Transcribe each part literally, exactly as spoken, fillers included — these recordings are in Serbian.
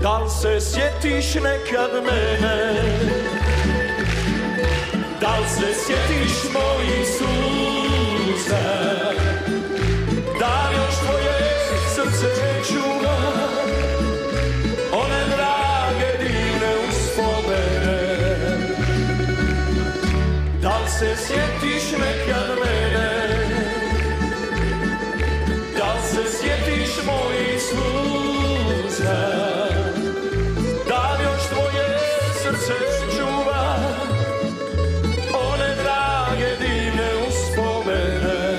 Da li se sjetiš nekad mene? Da li se sjetiš mojih suza? Da li još tvoje srce čuva one drage divne uspomene? Da li se sjetiš nekad mene? Da li se sjetiš mojih suza? Da li još tvoje srce čuva one drage divne uspomene?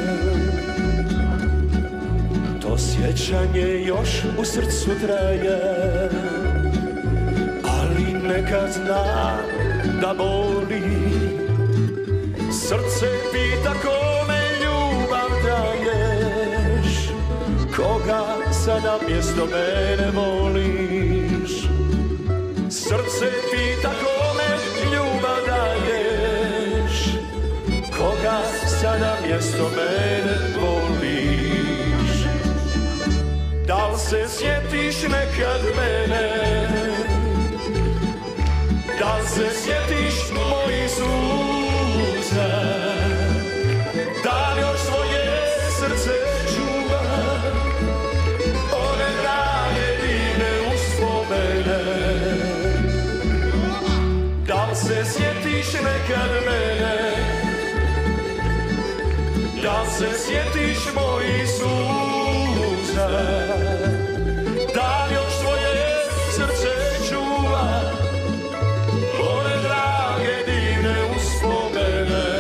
To sjećanje još u srcu traje, ali nekad znam da boli. Srce pita kome ljubav daješ, koga sada mjesto mene voliš. Srce pita kome ljubav daješ, koga sada mjesto mene voliš. Da li se sjetiš nekad mene? Da li se sjetiš mojih suza? Da li još svoje srce čuva one drage divne uspomene? Da li se sjetiš nekad mene? Da li se sjetiš mojih suza? Da li još svoje srce čuva one drage divne uspomene?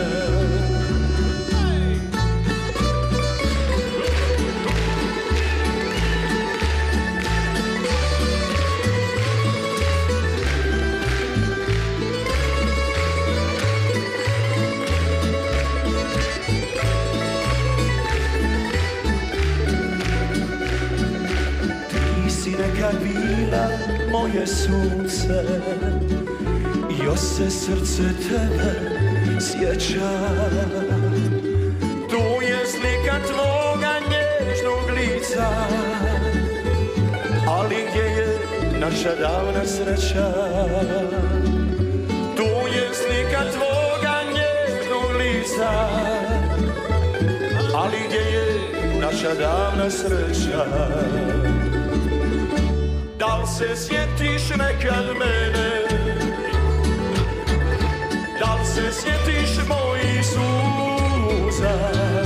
Nekad bila moje sunce, još se srce tebe sjeća. Tu je slika tvoga nježnog lica, ali gdje je naša davna sreća? Tu je slika tvoga nježnog lica, ali gdje je naša davna sreća? Da li se sjetiš nekad mene? Da li se sjetiš mojih suza?